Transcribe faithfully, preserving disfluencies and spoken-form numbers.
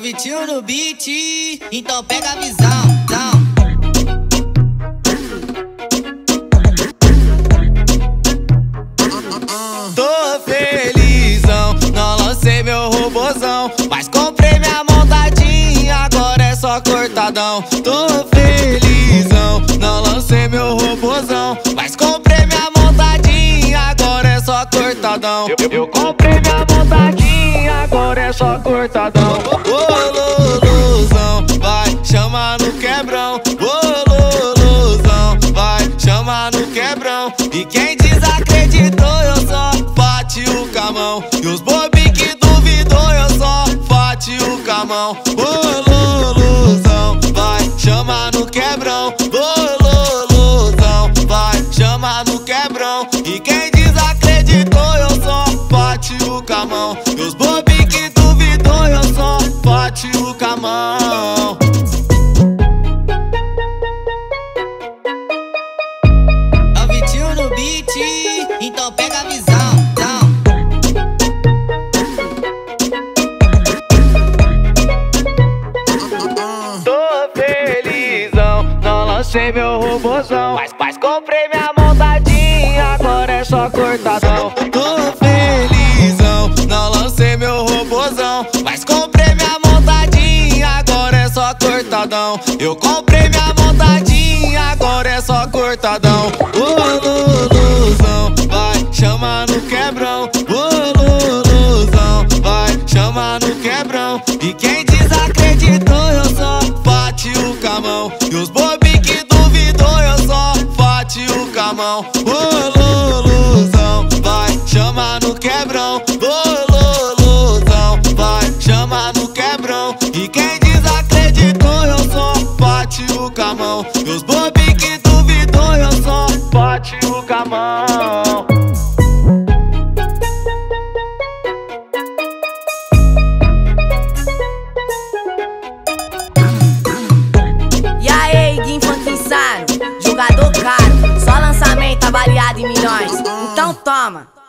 Vitinho no beat, então pega a visão, então. Tô felizão, não lancei meu robozão, mas comprei minha montadinha, agora é só cortadão. Tô felizão, não lancei meu robozão, mas comprei minha montadinha, agora é só cortadão. Eu, eu comprei minha montadinha, agora é só cortadão. Ô Luluzão, vai chamar no quebrão. Ô Luluzão, vai chamar no quebrão. E quem desacreditou, eu só bati o camão. E os bobi que duvidou, eu só bati o camão. Ô Luluzão, vai chamar no quebrão. Ô Luluzão, vai chamar no quebrão. E quem desacreditou, eu só bati o camão. E os bobi que duvidou, eu só bati o camão. É o Vitinho no beat, então pega a visão, então. Tô felizão, não lancei meu robozão, mas, mas comprei minha montadinha, agora é só cortadão. Tô felizão, não lancei meu robozão, mas comprei minha montadinha, agora é só cortadão. Eu comprei minha montadinha, agora é só cortadão. Ô Luluzão, vai chamar no quebrão. Ô Luluzão, vai chamar no quebrão. E quem desacreditou, eu só bati o camão. E os bobi que duvidou, eu só bati o camão. Ô Luluzão, vai chamar no quebrão. Ô Luluzão, vai chamar no quebrão. E quem desacreditou, eu só bati o camão. E os bobi que duvidou, eu só bati o camão. E aí, Guim Funk Insano, jogador caro, só lançamento avaliado em milhões, então toma.